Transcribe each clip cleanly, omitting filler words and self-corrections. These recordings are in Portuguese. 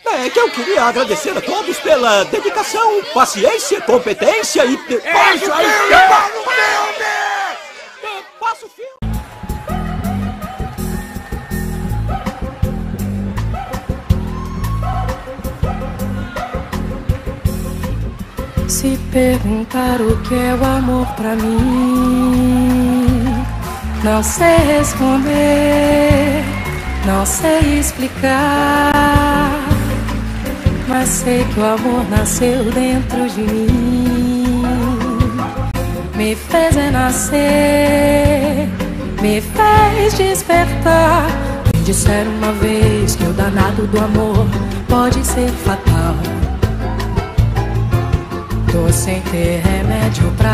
É que eu queria agradecer a todos pela dedicação, paciência, competência e... Isso aí! Passa o filme! Se perguntar o que é o amor pra mim, não sei responder, não sei explicar, mas sei que o amor nasceu dentro de mim. Me fez renascer, me fez despertar. Me disseram uma vez que o danado do amor pode ser fatal. Tô sem ter remédio pra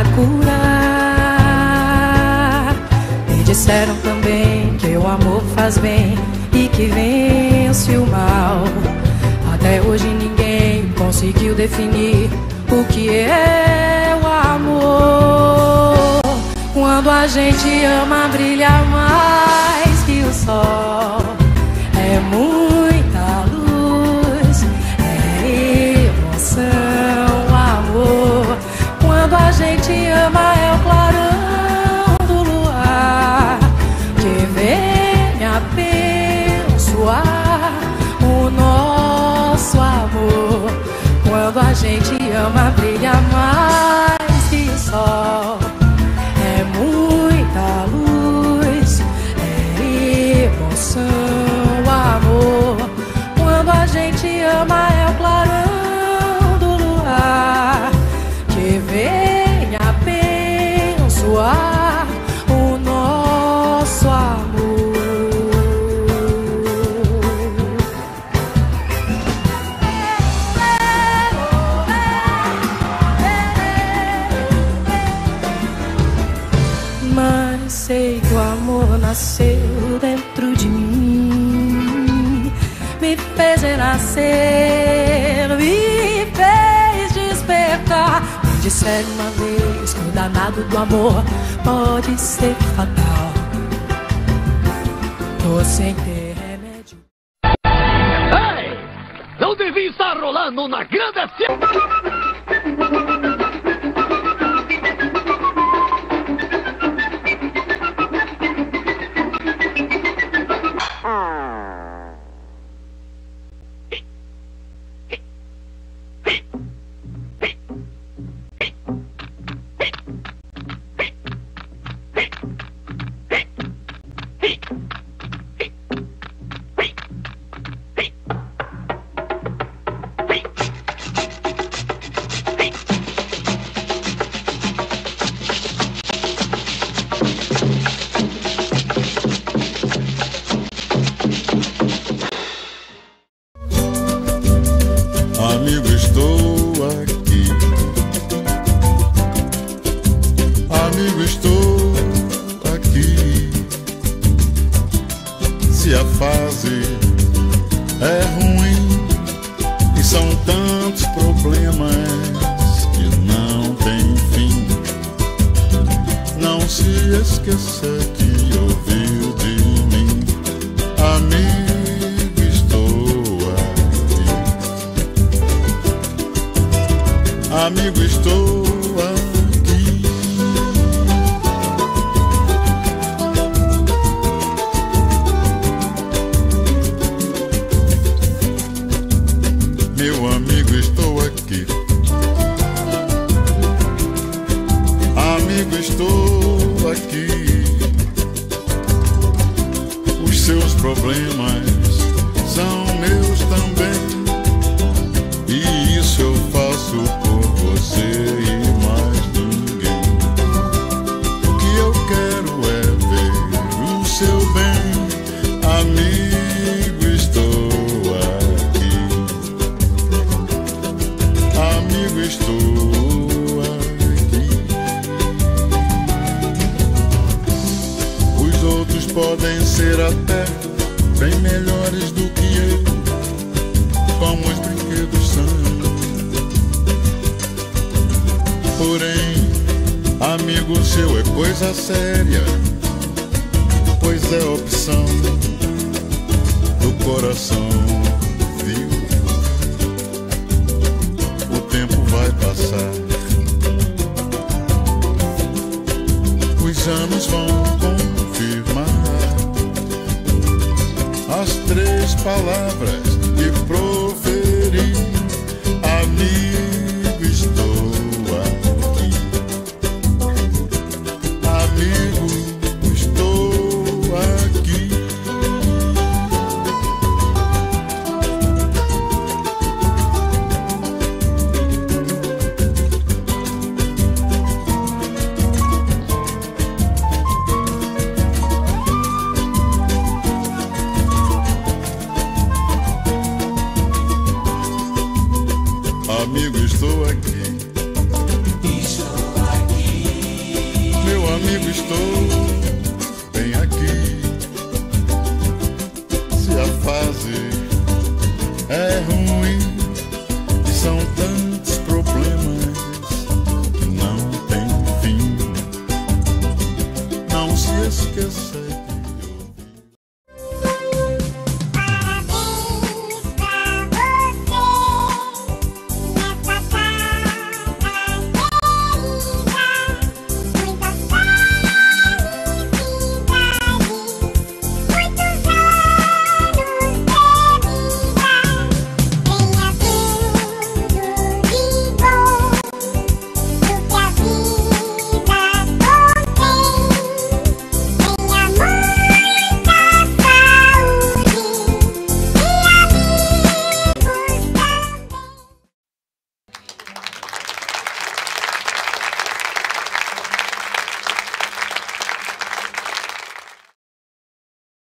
curar. Me disseram também que o amor faz bem e que vence o mal. Até hoje ninguém conseguiu definir o que é o amor. Quando a gente ama, brilha mais que o sol. É muita luz, é emoção. Quando a gente ama é o clarão do luar que vem abençoar o nosso amor. Quando a gente ama brilha mais que o sol. É muita luz, é emoção, amor. Quando a gente ama é o clarão do luar que vem abençoar o nosso amor. Mas sei que o amor nasceu dentro de mim, me fez renascer, me fez despertar. Disseram uma vez que o danado do amor pode ser fatal. Tô sem ter remédio. Ei! Não devia estar rolando na grande Amigo, estou aqui. Amigo, estou aqui. Se a fase é ruim e são tantos problemas que não tem fim, não se esqueça que ouviu de mim. Amigo, estou aqui. Amigo, estou aqui. Meu amigo, estou aqui. Amigo, estou aqui. Os seus problemas são meus também, e isso eu faço por você e mais ninguém. O que eu quero é ver o seu bem. Amigo, estou aqui. Amigo, estou aqui. Os outros podem ser até bem melhores do que eu, como os brinquedos são. Porém, amigo seu é coisa séria, pois é opção do coração, viu? tempo vai passar, os anos vão confirmar as 3 palavras que proferi: amigo, estou aqui. Amigo, estou aqui. Amigo, estou aqui. Estou aqui. Meu amigo, estou bem aqui. Se a fase é ruim e são tantos problemas que não tem fim, não se esqueça